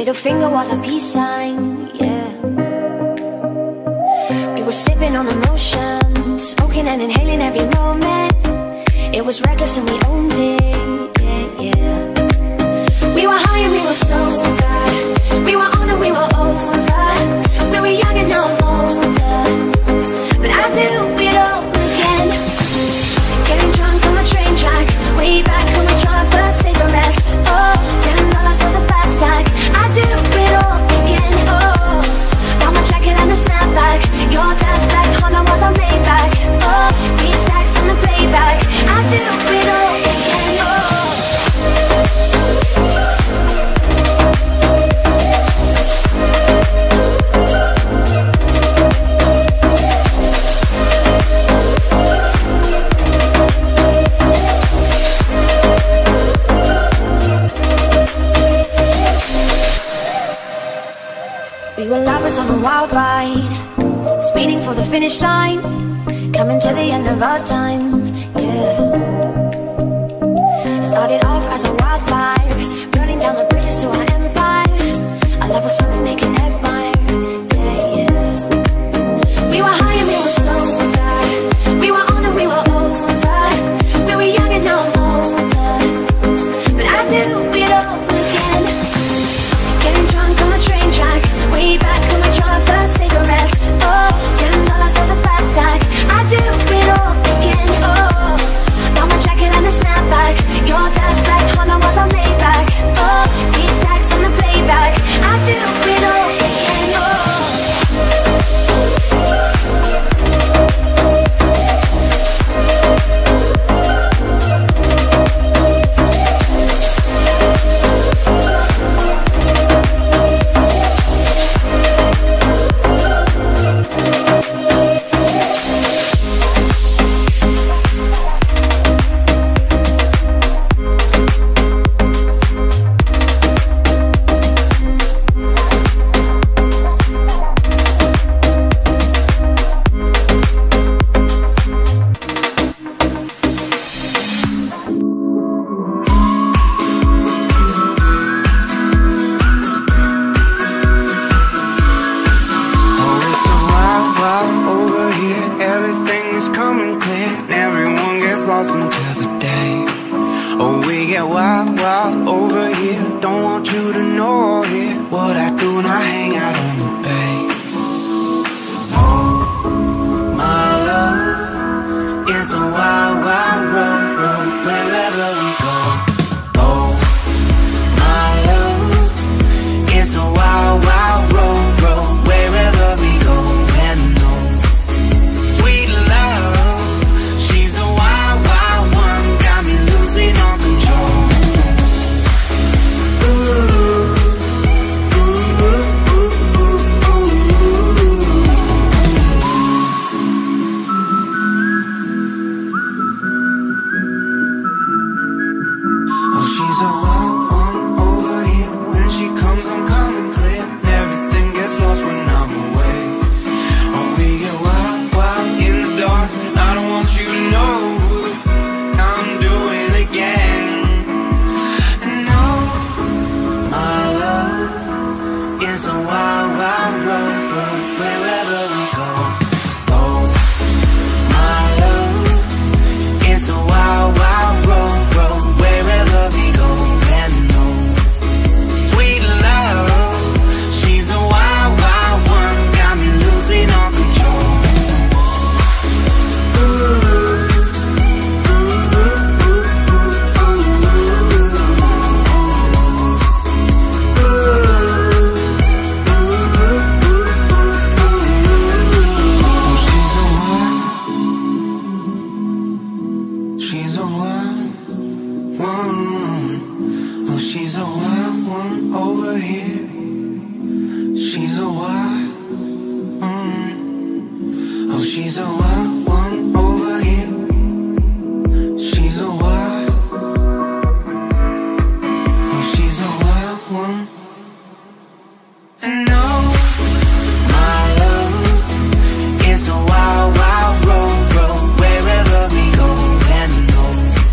Middle finger was a peace sign, yeah. We were sipping on emotion, smoking and inhaling every moment. It was reckless and we owned it, yeah, yeah. We were high and we were sober. We were on and we were over. We were young and now I'm older, but I do it all again. Getting drunk on the train track, way back when we tried our first cigarettes. Oh, $10 was a fat stack. I do it all again. Oh, got my jacket and a snapback. Your dad's black Honda was a Maybach. Oh, beat stacks on the playback. I do it all again. Oh. We were lovers on a wild ride, speeding for the finish line, coming to the end of our time, yeah. Started off as a wildfire, burning down the bridges to our empire. Our love was something they can admire, yeah, yeah. We were high and we were sober. We were on and we were over. We were young and now I'm older, but I do it all again. Getting drunk on the train track, way back when we tried our first cigarettes. Oh, $10 was a fat stack. I do it all again. Oh, got my jacket and a snapback. Your dad's black Honda was a Maybach. Oh, beat stacks on the playback. I do it all again. Oh.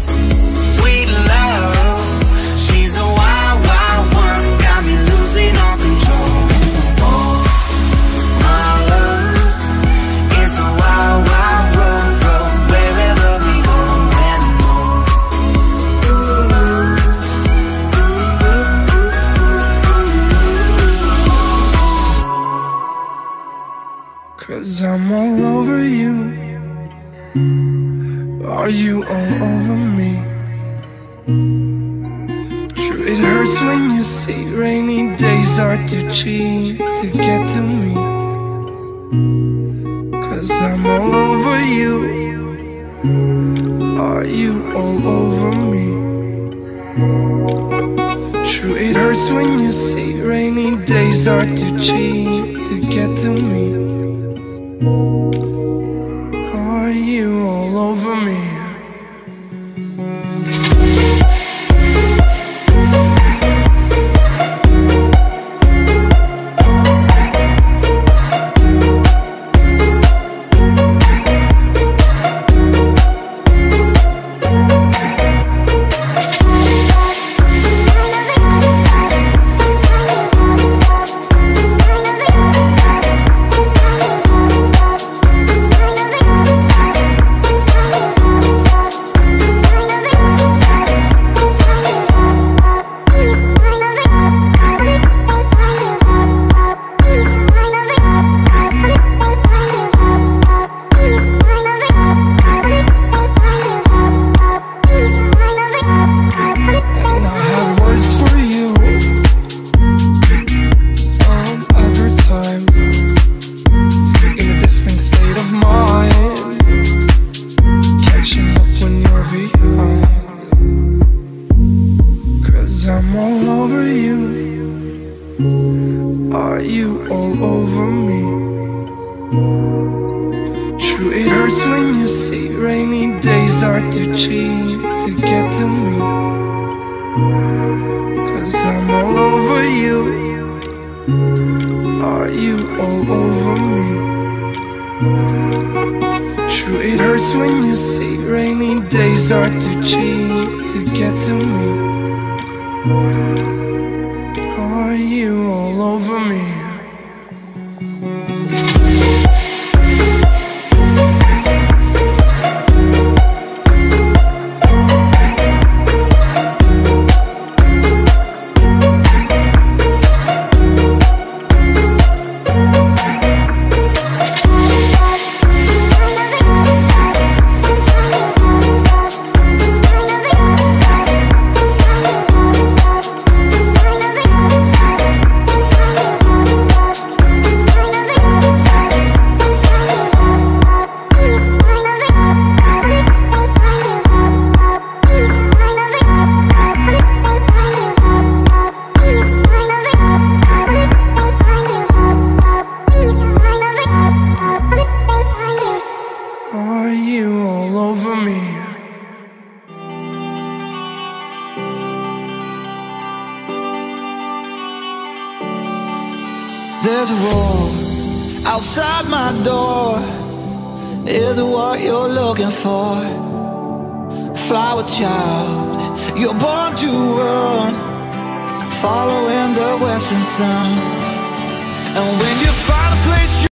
Sweet love, she's a wild, wild one, got me losing all all over you? Are you all over me? Sure, it hurts when you see rainy days are too cheap to get to me. 'Cause I'm all over you. Are you all over me? True, it hurts when you see rainy days are too cheap to get to me. Are you all over me? I'm all over you. Are you all over me? True, it hurts when you see rainy days are too cheap to get to me. 'Cause I'm all over you. Are you all over me? True, it hurts when you see rainy days are too cheap to get to me. Are you all over me? Are you all over me? There's a war outside my door. Is it what you're looking for? Flower child, you're born to run, following the western sun. And when you find a place